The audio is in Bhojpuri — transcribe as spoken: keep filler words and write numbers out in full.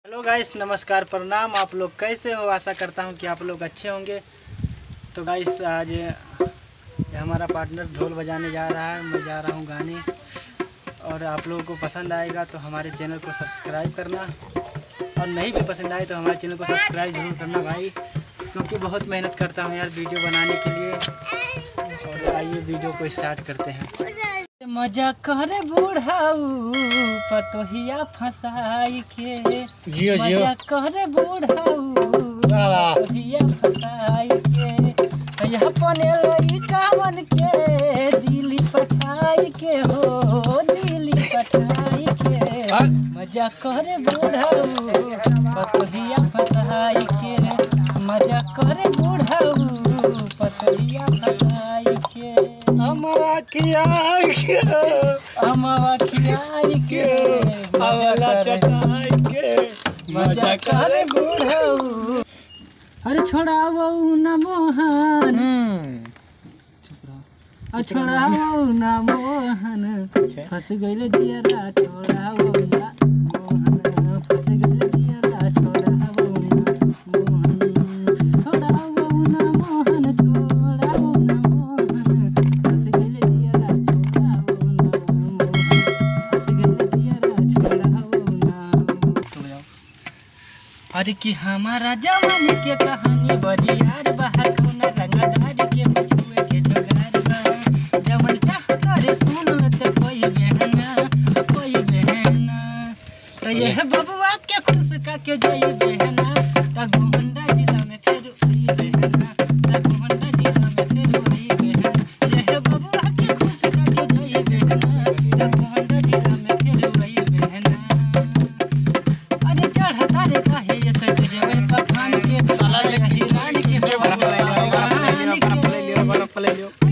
हेलो गाइस, नमस्कार, प्रणाम। आप लोग कैसे हो? आशा करता हूं कि आप लोग अच्छे होंगे। तो गाइस, आज हमारा पार्टनर ढोल बजाने जा रहा है, मैं जा रहा हूं गाने। और आप लोगों को पसंद आएगा तो हमारे चैनल को सब्सक्राइब करना, और नहीं भी पसंद आए तो हमारे चैनल को सब्सक्राइब जरूर करना भाई, क्योंकि बहुत मेहनत करता हूँ यार वीडियो बनाने के लिए। और आइए वीडियो को स्टार्ट करते हैं। मजा करे बूढ़ाऊ पतोहिया फसाई के, जियो जियो मजा करे बूढ़ाऊ पतोहिया फसाई के, यहाँ पने कावन के दिल्ली पठाई के हो, दिल्ली पठाई के। मजा करे बूढ़ाऊ पतोहिया फसाई के, मजा करे बूढ़ाऊ पतोहिया फसाई के। अमवा खियाई के अमवा खियाई के, अवला चटाई के, मजा करे बूढ़ऊ। अरे छोड़ावो न मोहन, आ छोड़ावो न मोहन, फंस गइल दियरा, छोड़ावो न मोहन, फंस गइल दियरा, छोड़ावो न मोहन, छोड़ावो न मोहन, छोड़ावो न मोहन, फंस गइल दियरा, छोड़ावो न मोहन, फंस गइल दियरा, छोड़ावो न। अरे कि हमारा जवानी के कहानी बड़ी यार बहा, कौन रंगदार के बचुए के जोगार बा, जवन चाह करे सुन त कोई बहना, कोई बहना। तो यह बबुआ के खुश का के जाई बहना, त गोहंडा जिला में फिर आई बहना, त गोहंडा जिला में फिर आई बहना। यह बबुआ के खुश का के जाई बहना, त गोहंडा जिला में फिर आई बहना। अरे चढ़ता रे काहे ये सट जवे पठान के, साला ये हिरान के, बर्फ ले लियो, बर्फ ले लियो, बर्फ ले लियो।